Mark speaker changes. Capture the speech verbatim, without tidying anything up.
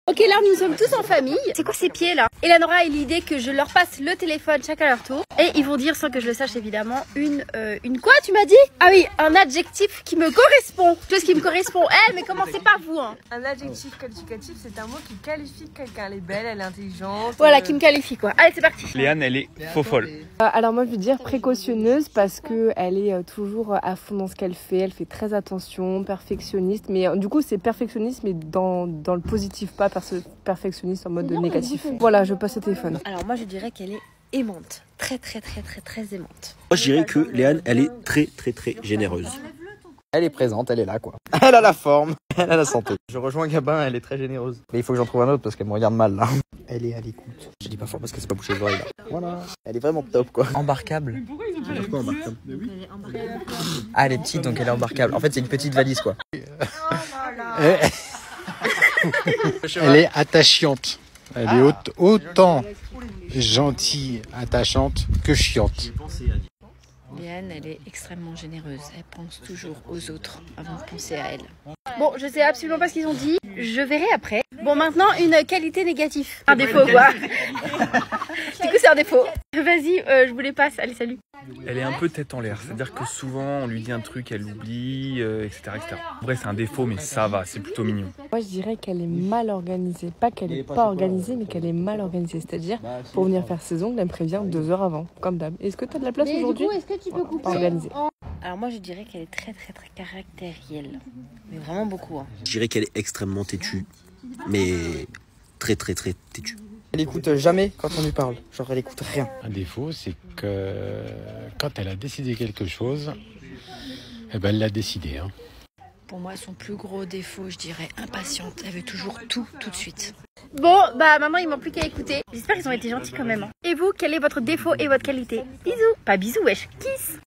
Speaker 1: Ok, là nous sommes tous en famille. C'est quoi ces pieds là? Eleanora a eu l'idée que je leur passe le téléphone chacun à leur tour. Et ils vont dire, sans que je le sache évidemment, une... Euh, une quoi tu m'as dit? Ah oui, un adjectif qui me correspond. Chose qui me correspond. Eh mais commencez pas vous hein.
Speaker 2: Un adjectif qualificatif, c'est un mot qui qualifie quelqu'un. Elle est belle, elle est intelligente.
Speaker 1: Voilà,
Speaker 2: euh...
Speaker 1: qui me qualifie quoi. Allez c'est parti.
Speaker 3: Léane, elle est faux folle.
Speaker 4: Euh, alors moi je veux dire précautionneuse parce que elle est euh, toujours à fond dans ce qu'elle fait. Elle fait très attention, perfectionniste. Mais euh, du coup c'est perfectionniste mais dans, dans le positif, pas perso- perfectionniste en mode négatif. Voilà, je passe au téléphone.
Speaker 1: Alors moi je dirais qu'elle est aimante. Très très très très très aimante.
Speaker 5: Moi je dirais que Léane, elle est très très très généreuse.
Speaker 6: Elle est présente, elle est là quoi. Elle a la forme, elle a la santé. Je rejoins Gabin, elle est très généreuse. Mais il faut que j'en trouve un autre parce qu'elle me regarde mal là. Elle est à l'écoute. Je dis pas fort parce qu'elle s'est pas bouché les oreilles là. Voilà. Elle est vraiment top quoi.
Speaker 7: Embarquable.
Speaker 5: Pourquoi embarquable?
Speaker 7: Ah, elle est petite donc elle est embarquable. En fait, c'est une petite valise quoi.
Speaker 8: Elle est attachante. Elle est aut- autant gentille, attachante que chiante.
Speaker 9: Léane, elle est extrêmement généreuse. Elle pense toujours aux autres avant de penser à elle.
Speaker 1: Bon, je sais absolument pas ce qu'ils ont dit. Je verrai après. Bon, maintenant, une qualité négative. Un défaut, quoi. Du coup, c'est un défaut. Vas-y, euh, je vous les passe. Allez, salut.
Speaker 3: Elle est un peu tête en l'air, c'est-à-dire que souvent on lui dit un truc, elle oublie, euh, et cetera, et cetera. En vrai, c'est un défaut, mais ça va, c'est plutôt mignon.
Speaker 4: Moi je dirais qu'elle est mal organisée. Pas qu'elle est pas organisée mais qu'elle est mal organisée. C'est-à-dire pour venir faire ses ongles, elle me prévient deux heures avant, comme d'hab. Est-ce que tu as de la place aujourd'hui?
Speaker 1: est-ce que tu peux couper
Speaker 4: Pas organisée.
Speaker 9: Alors moi, je dirais qu'elle est très très très caractérielle. Mais vraiment beaucoup. Hein.
Speaker 5: Je dirais qu'elle est extrêmement têtue, mais très très très têtue.
Speaker 6: Elle écoute jamais quand on lui parle. Genre elle écoute rien.
Speaker 8: Un défaut, c'est que quand elle a décidé quelque chose, eh ben elle l'a décidé. Hein.
Speaker 9: Pour moi, son plus gros défaut, je dirais impatiente. Elle veut toujours tout, tout de suite.
Speaker 1: Bon, bah maintenant, il manque plus qu'à écouter. J'espère qu'ils ont été gentils quand même. Hein. Et vous, quel est votre défaut et votre qualité? Bisous. Pas bisous, wesh. Kiss.